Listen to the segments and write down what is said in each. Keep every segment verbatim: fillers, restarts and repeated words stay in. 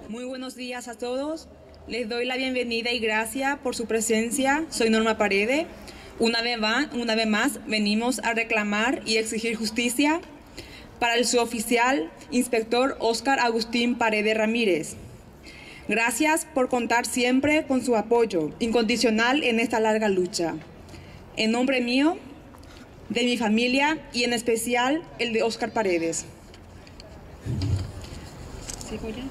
Muy buenos días a todos. Les doy la bienvenida y gracias por su presencia. Soy Norma Paredes. Una vez más, una vez más venimos a reclamar y exigir justicia para el suboficial inspector Óscar Agustín Paredes Ramírez. Gracias por contar siempre con su apoyo incondicional en esta larga lucha. En nombre mío, de mi familia y en especial el de Óscar Paredes. ¿Sigo ya?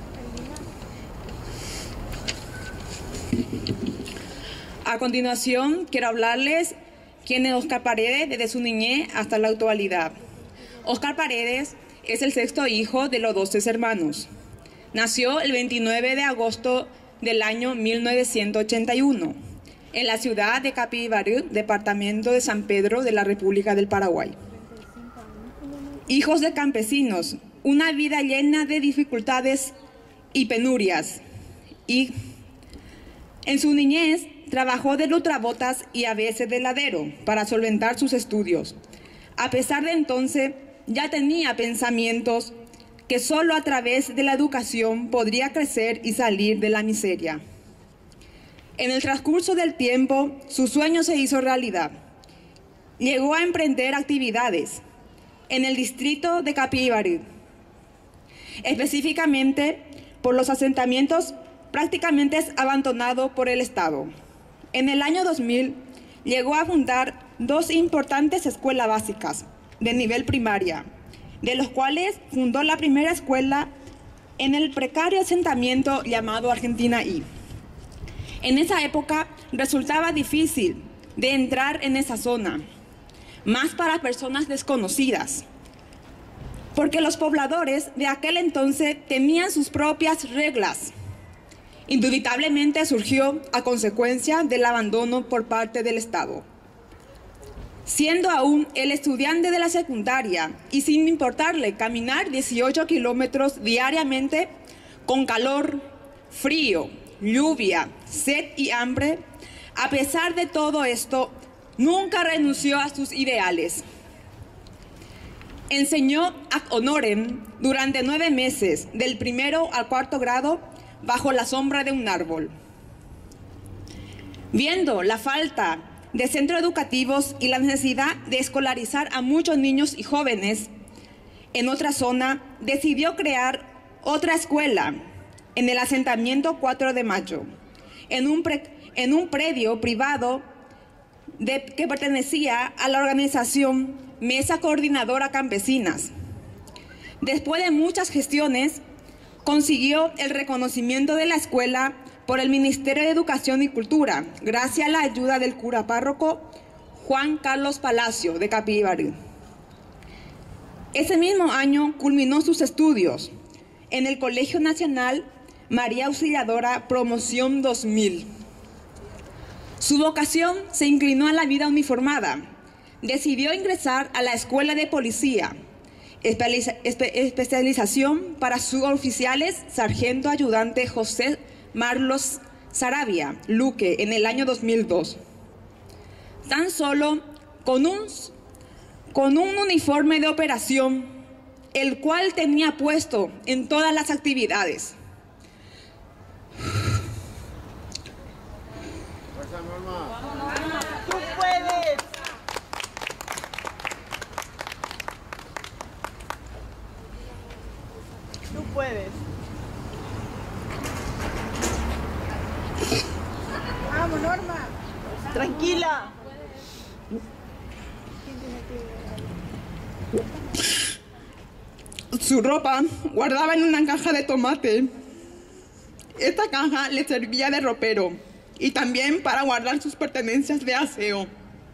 A continuación, quiero hablarles quién es Óscar Paredes desde su niñez hasta la actualidad. Óscar Paredes es el sexto hijo de los doce hermanos. Nació el veintinueve de agosto del año mil novecientos ochenta y uno en la ciudad de Capibarú, departamento de San Pedro de la República del Paraguay. Hijos de campesinos, una vida llena de dificultades y penurias. Y en su niñez trabajó de lustrabotas y a veces de heladero para solventar sus estudios. A pesar de entonces, ya tenía pensamientos que solo a través de la educación podría crecer y salir de la miseria. En el transcurso del tiempo, su sueño se hizo realidad. Llegó a emprender actividades en el distrito de Capibarú, específicamente por los asentamientos prácticamente abandonados por el Estado. En el año dos mil, llegó a fundar dos importantes escuelas básicas de nivel primaria, de los cuales fundó la primera escuela en el precario asentamiento llamado Argentina I. En esa época resultaba difícil de entrar en esa zona, más para personas desconocidas, porque los pobladores de aquel entonces tenían sus propias reglas. Indubitablemente surgió a consecuencia del abandono por parte del Estado. Siendo aún el estudiante de la secundaria y sin importarle caminar dieciocho kilómetros diariamente con calor, frío, lluvia, sed y hambre, a pesar de todo esto, nunca renunció a sus ideales. Enseñó ad honorem durante nueve meses, del primero al cuarto grado, bajo la sombra de un árbol. Viendo la falta de centros educativos y la necesidad de escolarizar a muchos niños y jóvenes en otra zona, decidió crear otra escuela en el asentamiento cuatro de mayo, en un, pre, en un predio privado de, que pertenecía a la organización Mesa Coordinadora Campesinas. Después de muchas gestiones, consiguió el reconocimiento de la escuela por el Ministerio de Educación y Cultura, gracias a la ayuda del cura párroco Juan Carlos Palacio de Capibarú. Ese mismo año culminó sus estudios en el Colegio Nacional María Auxiliadora Promoción dos mil. Su vocación se inclinó a la vida uniformada. Decidió ingresar a la Escuela de Policía, especialización para suboficiales, sargento ayudante José Marlos Saravia Luque, en el año dos mil dos. Tan solo con un, con un uniforme de operación, el cual tenía puesto en todas las actividades. ¡Tú puedes! ¡Tú puedes! ¡Vamos, Norma! ¡Tranquila! Su ropa guardaba en una caja de tomate. Esta caja le servía de ropero y también para guardar sus pertenencias de aseo,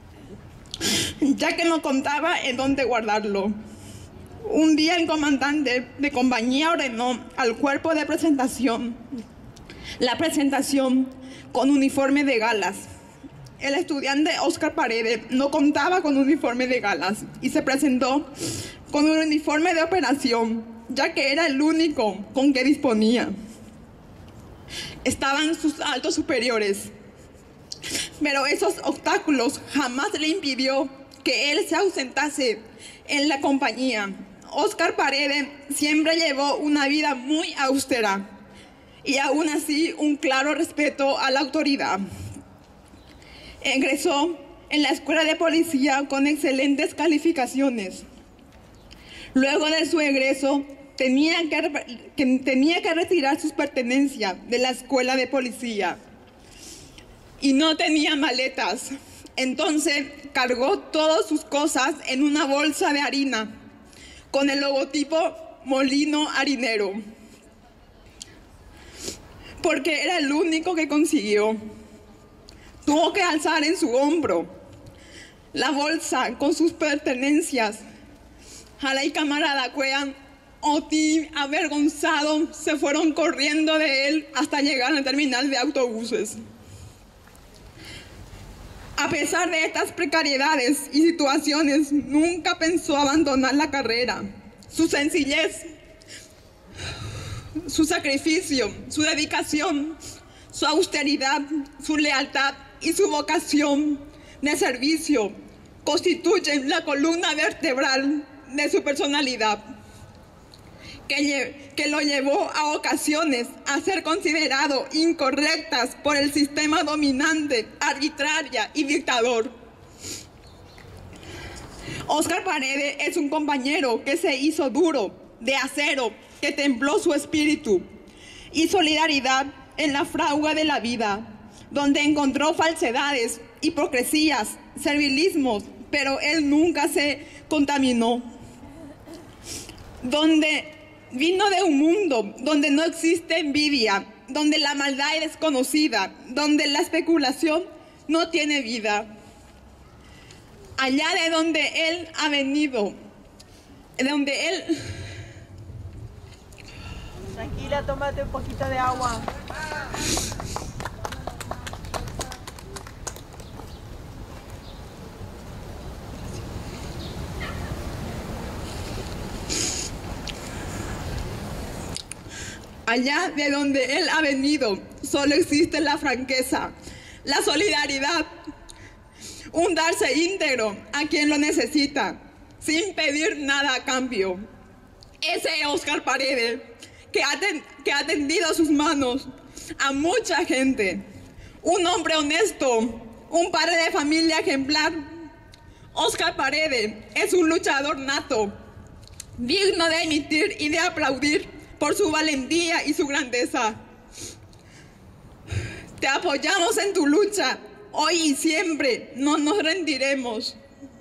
ya que no contaba en dónde guardarlo. Un día el comandante de compañía ordenó al cuerpo de presentación la presentación con uniforme de galas. El estudiante Óscar Paredes no contaba con uniforme de galas y se presentó con un uniforme de operación, ya que era el único con que disponía. Estaban sus altos superiores, pero esos obstáculos jamás le impidió que él se ausentase en la compañía. Óscar Paredes siempre llevó una vida muy austera. y aún así un claro respeto a la autoridad. Egresó en la escuela de policía con excelentes calificaciones. Luego de su egreso, tenía que, que, tenía que retirar sus pertenencias de la escuela de policía y no tenía maletas. Entonces cargó todas sus cosas en una bolsa de harina con el logotipo Molino Harinero, porque era el único que consiguió. Tuvo que alzar en su hombro la bolsa con sus pertenencias. Jala y camarada Cuean, Oti, avergonzado, se fueron corriendo de él hasta llegar al terminal de autobuses. A pesar de estas precariedades y situaciones, nunca pensó abandonar la carrera. Su sencillez, su sacrificio, su dedicación, su austeridad, su lealtad y su vocación de servicio constituyen la columna vertebral de su personalidad, que, que lo llevó a ocasiones a ser considerado incorrectas por el sistema dominante, arbitraria y dictador. Óscar Paredes es un compañero que se hizo duro, de acero, que templó su espíritu y solidaridad en la fragua de la vida, donde encontró falsedades, hipocresías, servilismos, pero él nunca se contaminó. Donde vino de un mundo donde no existe envidia, donde la maldad es desconocida, donde la especulación no tiene vida. Allá de donde él ha venido, de donde él... Tranquila, tómate un poquito de agua. Allá de donde él ha venido, solo existe la franqueza, la solidaridad, un darse íntegro a quien lo necesita, sin pedir nada a cambio. Ese es Óscar Paredes, que ha, ten, que ha tendido sus manos a mucha gente. Un hombre honesto, un padre de familia ejemplar. Óscar Paredes es un luchador nato, digno de emitir y de aplaudir por su valentía y su grandeza. Te apoyamos en tu lucha, hoy y siempre, no nos rendiremos.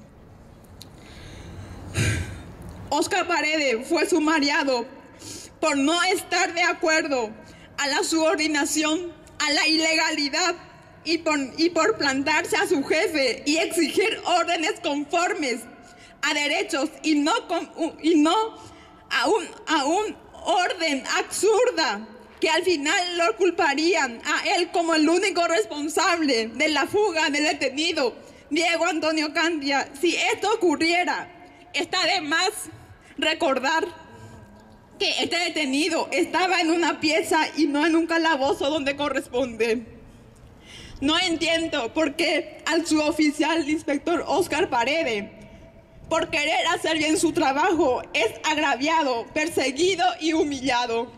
Óscar Paredes fue sumariado por no estar de acuerdo a la subordinación, a la ilegalidad y por, y por plantarse a su jefe y exigir órdenes conformes a derechos y no, con, y no a un, a un orden absurda que al final lo culparían a él como el único responsable de la fuga del detenido Diego Antonio Candia. Si esto ocurriera, está de más recordar que este detenido estaba en una pieza y no en un calabozo donde corresponde. No entiendo por qué al suboficial inspector Óscar Paredes, por querer hacer bien su trabajo, es agraviado, perseguido y humillado.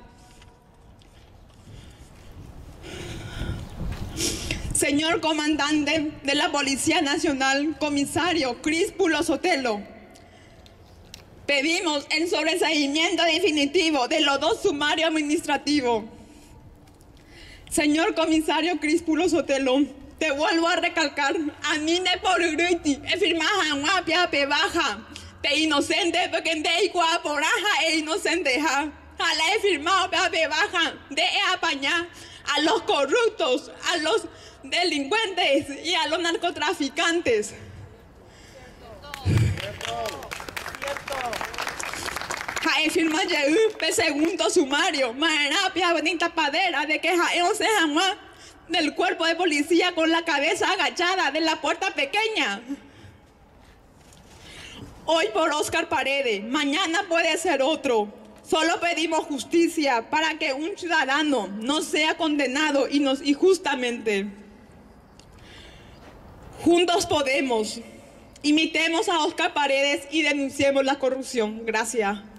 Señor comandante de la Policía Nacional, comisario Críspulo Sotelo, pedimos el sobreseimiento definitivo de los dos sumarios administrativos. Señor comisario Críspulo Sotelo, te vuelvo a recalcar, a mí de por griti, he firmado en guapia pe baja, pe inocente, porque de igual poraja e inocente ja, jala he firmado pe baja, de apañar a los corruptos, a los delincuentes y a los narcotraficantes. Jae firma pe segundo sumario, maerapia bonita padera de que jae once jamás del cuerpo de policía con la cabeza agachada de la puerta pequeña. Hoy por Óscar Paredes, mañana puede ser otro. Solo pedimos justicia para que un ciudadano no sea condenado injustamente. Juntos podemos. Imitemos a Óscar Paredes y denunciemos la corrupción. Gracias.